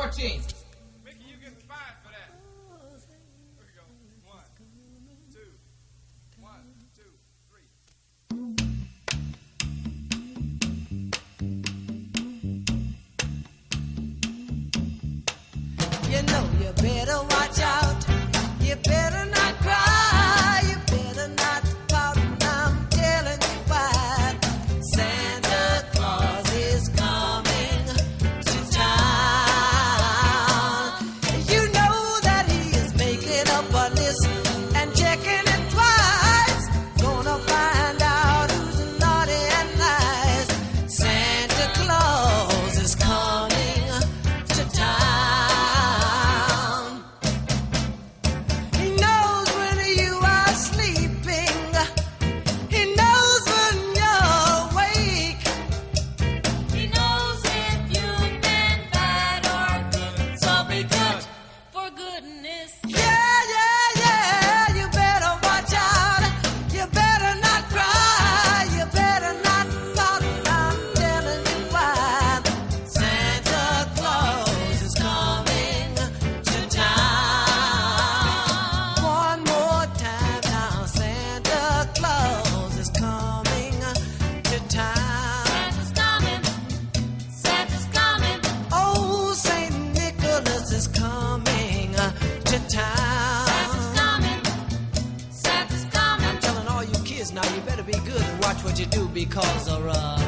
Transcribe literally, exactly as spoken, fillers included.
marching. Mickey, you get the five for that. Here we go. One, two, one, two, three. You know you better watch out. You better not cry. You better not pout. And I'm telling you why. Santa Claus is coming to town. You know that he is making up a list and checking it twice. Gonna find out who's naughty and nice. Santa Claus is coming to town. Now you better be good and watch what you do because of uh